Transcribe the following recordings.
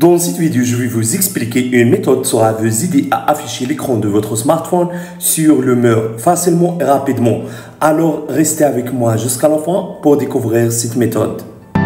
Dans cette vidéo, je vais vous expliquer une méthode qui va vous aider à afficher l'écran de votre smartphone sur le mur facilement et rapidement. Alors, restez avec moi jusqu'à la fin pour découvrir cette méthode.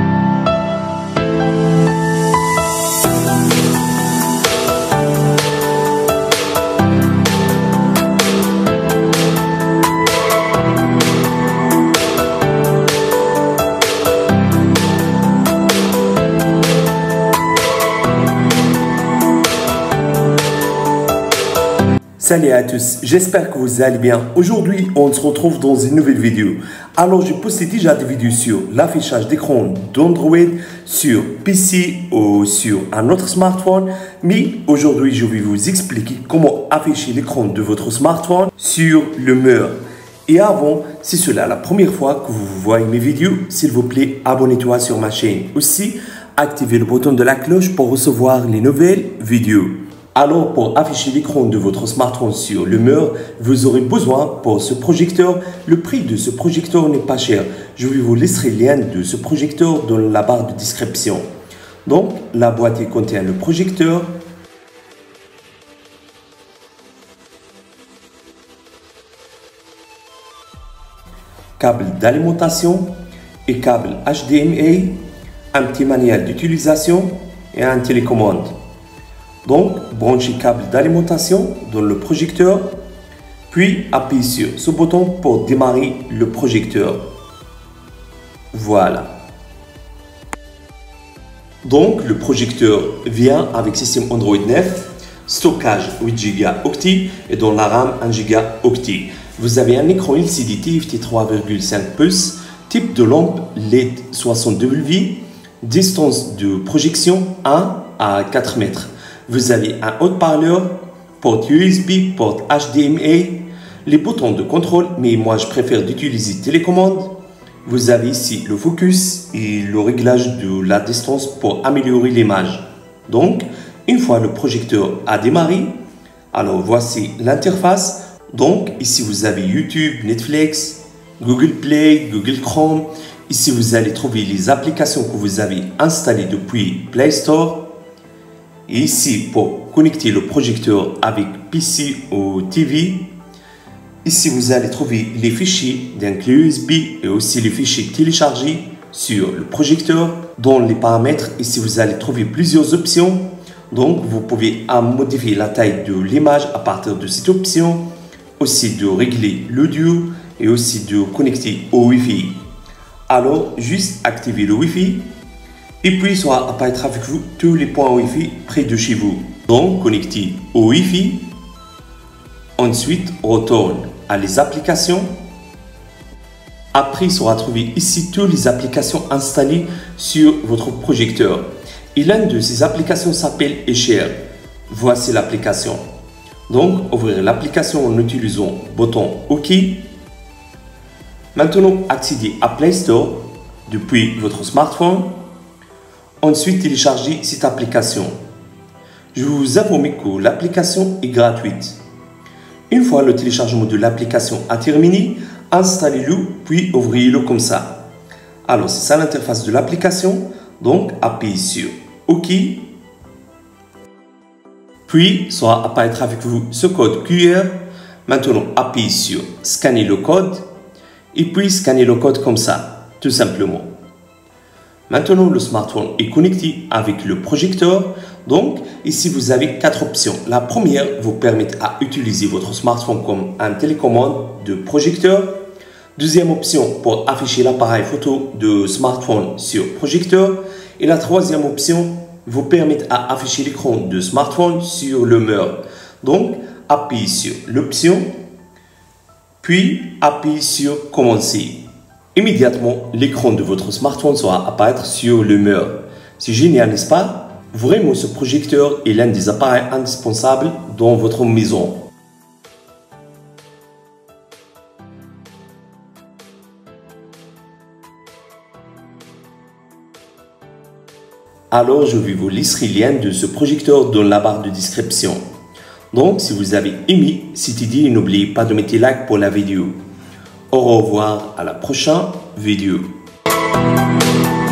Salut à tous, j'espère que vous allez bien. Aujourd'hui, on se retrouve dans une nouvelle vidéo. Alors, j'ai posté déjà des vidéos sur l'affichage d'écran d'Android sur PC ou sur un autre smartphone. Mais aujourd'hui, je vais vous expliquer comment afficher l'écran de votre smartphone sur le mur. Et avant, si c'est la première fois que vous voyez mes vidéos, s'il vous plaît, abonnez-toi sur ma chaîne. Aussi, activez le bouton de la cloche pour recevoir les nouvelles vidéos. Alors, pour afficher l'écran de votre smartphone sur le mur, vous aurez besoin pour ce projecteur. Le prix de ce projecteur n'est pas cher. Je vais vous laisser le lien de ce projecteur dans la barre de description. Donc, la boîte contient le projecteur, câble d'alimentation et câble HDMI, un petit manuel d'utilisation et un télécommande. Donc, branchez câble d'alimentation dans le projecteur, puis appuyez sur ce bouton pour démarrer le projecteur. Voilà. Donc, le projecteur vient avec système Android 9, stockage 8 Go octet et dans la RAM 1 Go octet. Vous avez un écran LCD TFT 3,5 pouces, type de lampe LED 62W, distance de projection 1 à 4 mètres. Vous avez un haut-parleur, porte USB, porte HDMI, les boutons de contrôle, mais moi je préfère d'utiliser télécommande. Vous avez ici le focus et le réglage de la distance pour améliorer l'image. Donc, une fois le projecteur a démarré, alors voici l'interface. Donc, ici vous avez YouTube, Netflix, Google Play, Google Chrome. Ici vous allez trouver les applications que vous avez installées depuis Play Store. Et ici, pour connecter le projecteur avec PC ou TV, ici vous allez trouver les fichiers d'un clé USB et aussi les fichiers téléchargés sur le projecteur. Dans les paramètres, ici vous allez trouver plusieurs options. Donc, vous pouvez modifier la taille de l'image à partir de cette option, aussi de régler l'audio et aussi de connecter au Wi-Fi. Alors, juste activer le Wi-Fi. Et puis, ça va apparaître avec vous tous les points Wi-Fi près de chez vous. Donc, connectez au Wi-Fi. Ensuite, retourne à les applications. Après, ça va trouver ici toutes les applications installées sur votre projecteur. Et l'une de ces applications s'appelle eShare. Voici l'application. Donc, ouvrir l'application en utilisant le bouton OK. Maintenant, accédez à Play Store depuis votre smartphone. Ensuite, téléchargez cette application. Je vous informe que l'application est gratuite. Une fois le téléchargement de l'application a terminé, installez-le puis ouvrez-le comme ça. Alors, c'est ça l'interface de l'application. Donc, appuyez sur OK. Puis, ça va apparaître avec vous ce code QR. Maintenant, appuyez sur scanner le code. Et puis, scanner le code comme ça, tout simplement. Maintenant, le smartphone est connecté avec le projecteur. Donc, ici, vous avez 4 options. La première vous permet à utiliser votre smartphone comme un télécommande de projecteur. Deuxième option pour afficher l'appareil photo de smartphone sur projecteur. Et la troisième option vous permet à afficher l'écran de smartphone sur le mur. Donc, appuyez sur l'option, puis appuyez sur commencer. Immédiatement, l'écran de votre smartphone sera apparaître sur le mur. C'est génial, n'est-ce pas? Vraiment, ce projecteur est l'un des appareils indispensables dans votre maison. Alors, je vais vous laisser le lien de ce projecteur dans la barre de description. Donc, si vous avez aimé cette idée, n'oubliez pas de mettre like pour la vidéo. Au revoir, à la prochaine vidéo.